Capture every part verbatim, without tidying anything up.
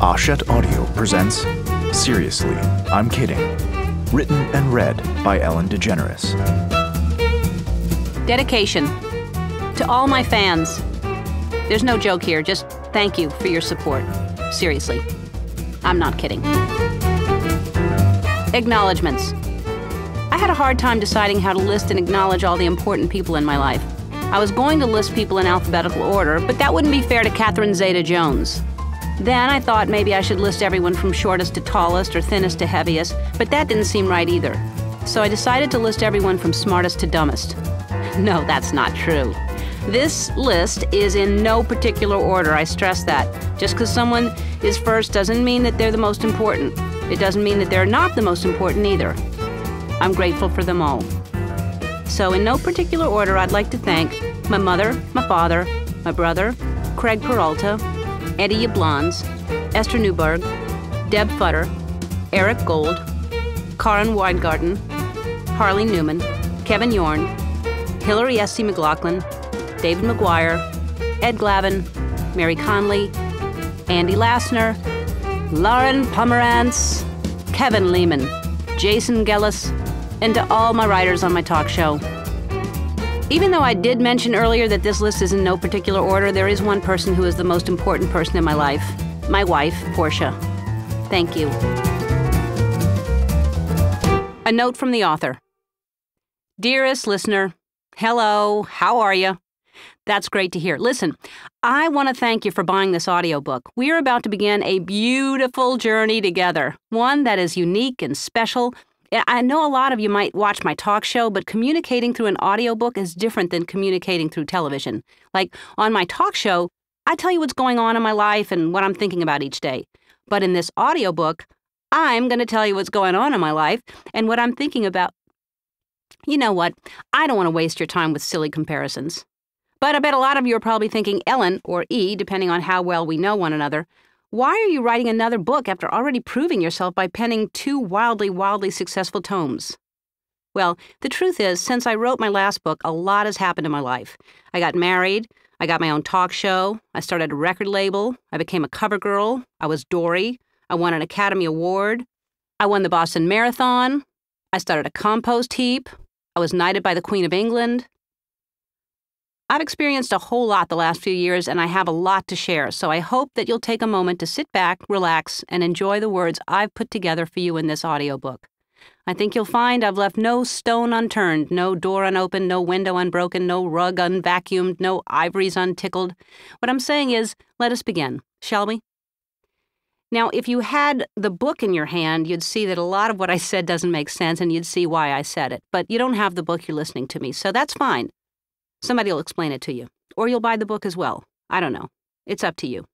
Ashet Audio presents Seriously, I'm Kidding. Written and read by Ellen DeGeneres. Dedication. To all my fans. There's no joke here, just thank you for your support. Seriously. I'm not kidding. Acknowledgments. I had a hard time deciding how to list and acknowledge all the important people in my life. I was going to list people in alphabetical order, but that wouldn't be fair to Catherine Zeta-Jones. Then I thought maybe I should list everyone from shortest to tallest or thinnest to heaviest, but that didn't seem right either. So I decided to list everyone from smartest to dumbest. No, that's not true. This list is in no particular order, I stress that. Just because someone is first doesn't mean that they're the most important. It doesn't mean that they're not the most important either. I'm grateful for them all. So in no particular order, I'd like to thank my mother, my father, my brother, Craig Peralta, Eddie Yablans, Esther Newberg, Deb Futter, Eric Gold, Karen Weingarten, Harley Newman, Kevin Yorn, Hillary S C McLaughlin, David McGuire, Ed Glavin, Mary Conley, Andy Lassner, Lauren Pomerantz, Kevin Lehman, Jason Gellis, and to all my writers on my talk show. Even though I did mention earlier that this list is in no particular order, there is one person who is the most important person in my life. My wife, Portia. Thank you. A note from the author. Dearest listener, hello, how are you? That's great to hear. Listen, I want to thank you for buying this audiobook. We are about to begin a beautiful journey together, one that is unique and special. I know a lot of you might watch my talk show, but communicating through an audiobook is different than communicating through television. Like, on my talk show, I tell you what's going on in my life and what I'm thinking about each day. But in this audiobook, I'm going to tell you what's going on in my life and what I'm thinking about. You know what? I don't want to waste your time with silly comparisons. But I bet a lot of you are probably thinking, Ellen, or E, depending on how well we know one another, why are you writing another book after already proving yourself by penning two wildly, wildly successful tomes? Well, the truth is, since I wrote my last book, a lot has happened in my life. I got married, I got my own talk show, I started a record label, I became a CoverGirl, I was Dory, I won an Academy Award, I won the Boston Marathon, I started a compost heap, I was knighted by the Queen of England. I've experienced a whole lot the last few years, and I have a lot to share, so I hope that you'll take a moment to sit back, relax, and enjoy the words I've put together for you in this audiobook. I think you'll find I've left no stone unturned, no door unopened, no window unbroken, no rug unvacuumed, no ivories untickled. What I'm saying is, let us begin, shall we? Now, if you had the book in your hand, you'd see that a lot of what I said doesn't make sense, and you'd see why I said it. But you don't have the book, you're listening to me, so that's fine. Somebody will explain it to you. Or you'll buy the book as well. I don't know. It's up to you.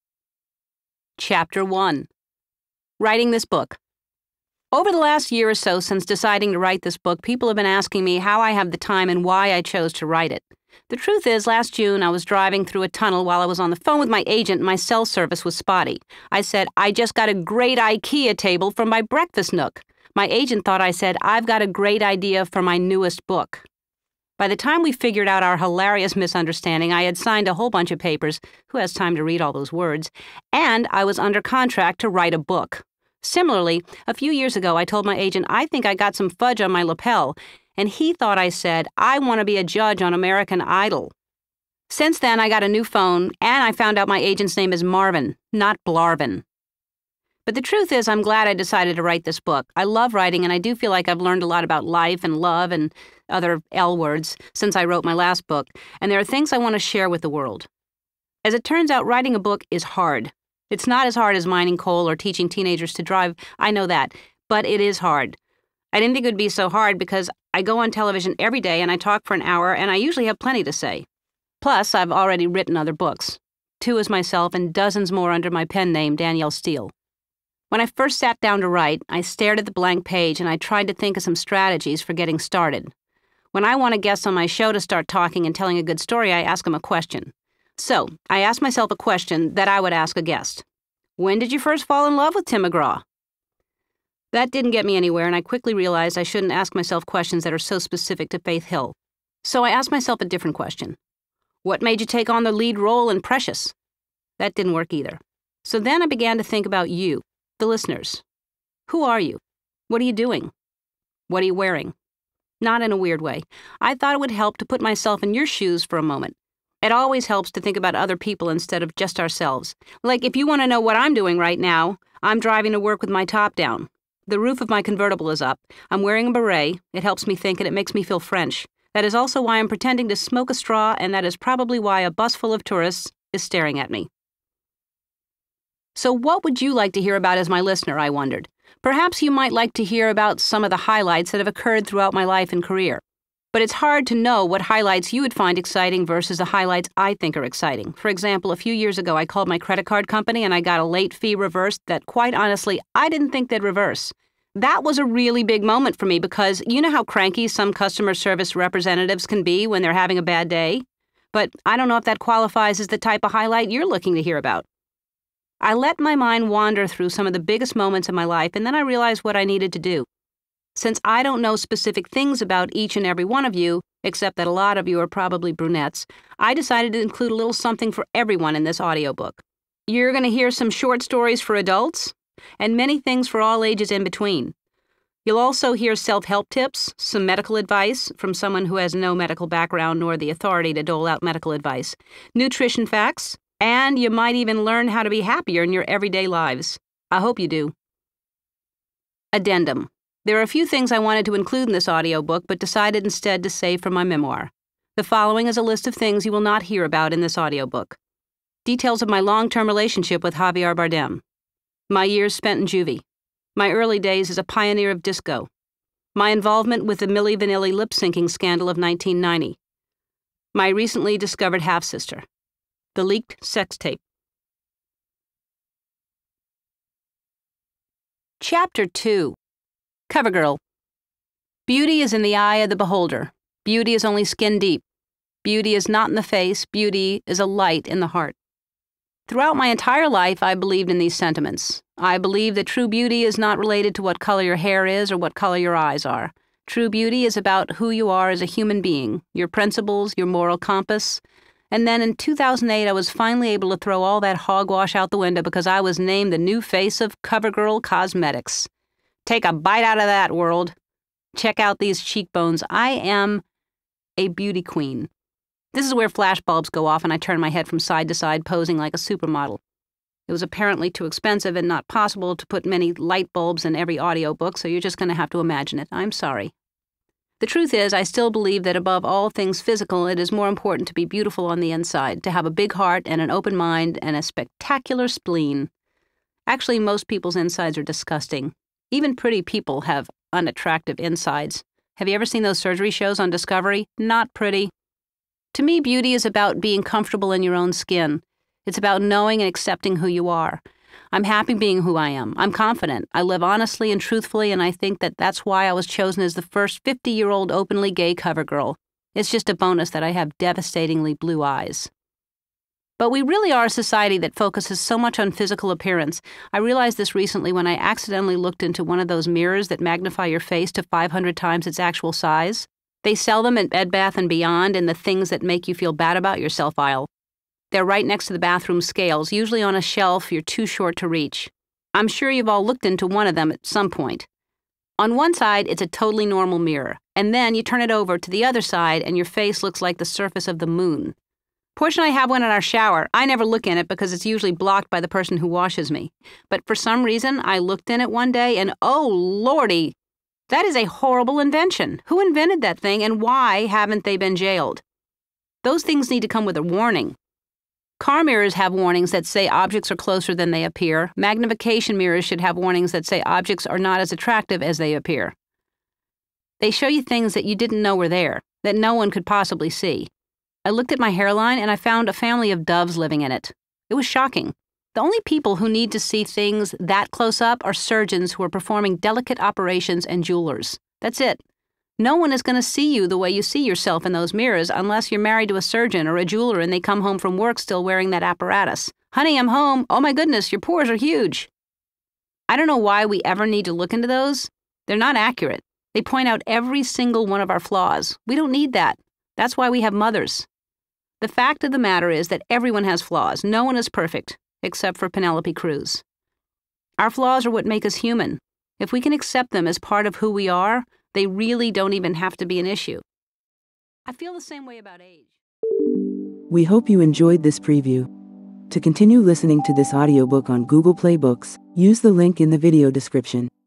Chapter one. Writing this book. Over the last year or so since deciding to write this book, people have been asking me how I have the time and why I chose to write it. The truth is, last June I was driving through a tunnel while I was on the phone with my agent and my cell service was spotty. I said, I just got a great IKEA table from my breakfast nook. My agent thought I said, I've got a great idea for my newest book. By the time we figured out our hilarious misunderstanding, I had signed a whole bunch of papers, who has time to read all those words, and I was under contract to write a book. Similarly, a few years ago, I told my agent I think I got some fudge on my lapel, and he thought I said, I want to be a judge on American Idol. Since then, I got a new phone, and I found out my agent's name is Marvin, not Blarvin. But the truth is, I'm glad I decided to write this book. I love writing, and I do feel like I've learned a lot about life and love and other L words since I wrote my last book, and there are things I want to share with the world. As it turns out, writing a book is hard. It's not as hard as mining coal or teaching teenagers to drive, I know that, but it is hard. I didn't think it would be so hard because I go on television every day and I talk for an hour, and I usually have plenty to say. Plus, I've already written other books. Two as myself and dozens more under my pen name, Danielle Steele. When I first sat down to write, I stared at the blank page and I tried to think of some strategies for getting started. When I want a guest on my show to start talking and telling a good story, I ask them a question. So, I asked myself a question that I would ask a guest. When did you first fall in love with Tim McGraw? That didn't get me anywhere, and I quickly realized I shouldn't ask myself questions that are so specific to Faith Hill. So I asked myself a different question. What made you take on the lead role in Precious? That didn't work either. So then I began to think about you, the listeners. Who are you? What are you doing? What are you wearing? Not in a weird way. I thought it would help to put myself in your shoes for a moment. It always helps to think about other people instead of just ourselves. Like if you want to know what I'm doing right now, I'm driving to work with my top down. The roof of my convertible is up. I'm wearing a beret. It helps me think and it makes me feel French. That is also why I'm pretending to smoke a straw, and that is probably why a bus full of tourists is staring at me. So what would you like to hear about as my listener, I wondered. Perhaps you might like to hear about some of the highlights that have occurred throughout my life and career. But it's hard to know what highlights you would find exciting versus the highlights I think are exciting. For example, a few years ago, I called my credit card company and I got a late fee reversed that, quite honestly, I didn't think they'd reverse. That was a really big moment for me because you know how cranky some customer service representatives can be when they're having a bad day? But I don't know if that qualifies as the type of highlight you're looking to hear about. I let my mind wander through some of the biggest moments in my life, and then I realized what I needed to do. Since I don't know specific things about each and every one of you, except that a lot of you are probably brunettes, I decided to include a little something for everyone in this audiobook. You're going to hear some short stories for adults, and many things for all ages in between. You'll also hear self-help tips, some medical advice from someone who has no medical background nor the authority to dole out medical advice, nutrition facts, and you might even learn how to be happier in your everyday lives. I hope you do. Addendum. There are a few things I wanted to include in this audiobook, but decided instead to save for my memoir. The following is a list of things you will not hear about in this audiobook. Details of my long-term relationship with Javier Bardem. My years spent in juvie. My early days as a pioneer of disco. My involvement with the Milli Vanilli lip-syncing scandal of nineteen ninety. My recently discovered half-sister. The leaked sex tape. Chapter two. CoverGirl. Beauty is in the eye of the beholder. Beauty is only skin deep. Beauty is not in the face. Beauty is a light in the heart. Throughout my entire life, I believed in these sentiments. I believe that true beauty is not related to what color your hair is or what color your eyes are. True beauty is about who you are as a human being, your principles, your moral compass. And then in two thousand eight, I was finally able to throw all that hogwash out the window because I was named the new face of CoverGirl Cosmetics. Take a bite out of that, world. Check out these cheekbones. I am a beauty queen. This is where flashbulbs go off and I turn my head from side to side, posing like a supermodel. It was apparently too expensive and not possible to put many light bulbs in every audiobook, so you're just going to have to imagine it. I'm sorry. The truth is, I still believe that above all things physical, it is more important to be beautiful on the inside, to have a big heart and an open mind and a spectacular spleen. Actually, most people's insides are disgusting. Even pretty people have unattractive insides. Have you ever seen those surgery shows on Discovery? Not pretty. To me, beauty is about being comfortable in your own skin. It's about knowing and accepting who you are. I'm happy being who I am. I'm confident. I live honestly and truthfully, and I think that that's why I was chosen as the first fifty-year-old openly gay CoverGirl. It's just a bonus that I have devastatingly blue eyes. But we really are a society that focuses so much on physical appearance. I realized this recently when I accidentally looked into one of those mirrors that magnify your face to five hundred times its actual size. They sell them at Bed Bath and Beyond in the things that make you feel bad about yourself aisle. They're right next to the bathroom scales, usually on a shelf you're too short to reach. I'm sure you've all looked into one of them at some point. On one side, it's a totally normal mirror, and then you turn it over to the other side and your face looks like the surface of the moon. Portia and I have one in our shower. I never look in it because it's usually blocked by the person who washes me. But for some reason, I looked in it one day and oh lordy, that is a horrible invention. Who invented that thing and why haven't they been jailed? Those things need to come with a warning. Car mirrors have warnings that say objects are closer than they appear. Magnification mirrors should have warnings that say objects are not as attractive as they appear. They show you things that you didn't know were there, that no one could possibly see. I looked at my hairline and I found a family of doves living in it. It was shocking. The only people who need to see things that close up are surgeons who are performing delicate operations and jewelers. That's it. No one is going to see you the way you see yourself in those mirrors unless you're married to a surgeon or a jeweler and they come home from work still wearing that apparatus. Honey, I'm home. Oh my goodness, your pores are huge. I don't know why we ever need to look into those. They're not accurate. They point out every single one of our flaws. We don't need that. That's why we have mothers. The fact of the matter is that everyone has flaws. No one is perfect. except for Penelope Cruz. Our flaws are what make us human. If we can accept them as part of who we are, they really don't even have to be an issue. I feel the same way about age. We hope you enjoyed this preview. To continue listening to this audiobook on Google Play Books, use the link in the video description.